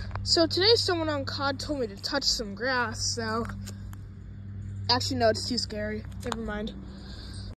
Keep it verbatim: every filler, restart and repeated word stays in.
So today someone on C O D told me to touch some grass, so... Actually, no, it's too scary. Never mind.